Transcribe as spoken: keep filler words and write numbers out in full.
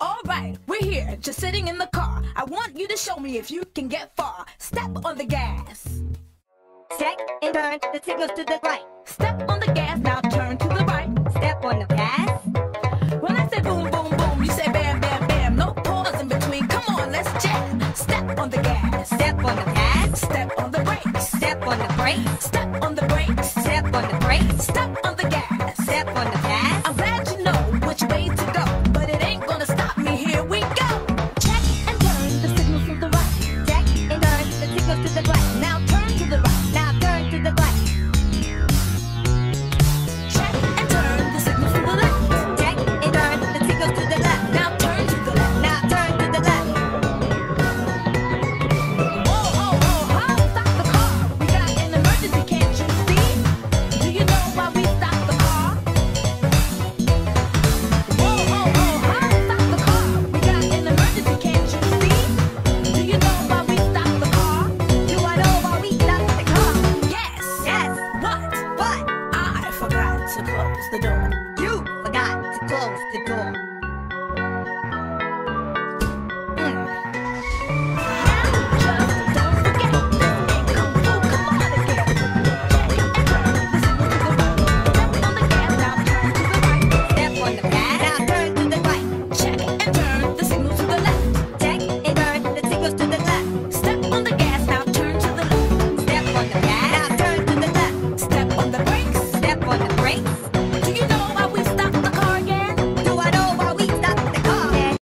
Alright, we're here, just sitting in the car. I want you to show me if you can get far. Step on the gas. Check and turn the signals to the right. Step on the gas, now turn to the right. Step on the gas. When I say boom, boom, boom, you say bam, bam, bam. No pause in between, come on, let's jam. Step on the gas. Step on the gas. Step on the brakes. Step on the brakes. Step on the brakes. Step on the brakes. Step on the gas. Step on the gas. I'm glad you know which way to go, but it ain't gonna stop me, here we go. Check and turn the signals to the right. Check and turn the signals to the right. Now turn to the right. Now turn to the right. Check and turn the signals to the left. Check and turn the signals to the left. Now turn to the left. Now turn to the left. Whoa, whoa, whoa, ho, stop the car. We got an emergency, can't you see? Do you know why we stopped the car? Whoa, whoa, whoa, ho, stop the car. We got an emergency, can't you see? Do you know why we stopped the car? Do I know why we stopped the car? Yes. Yes. What? What? I forgot to close the door. You forgot to close the door.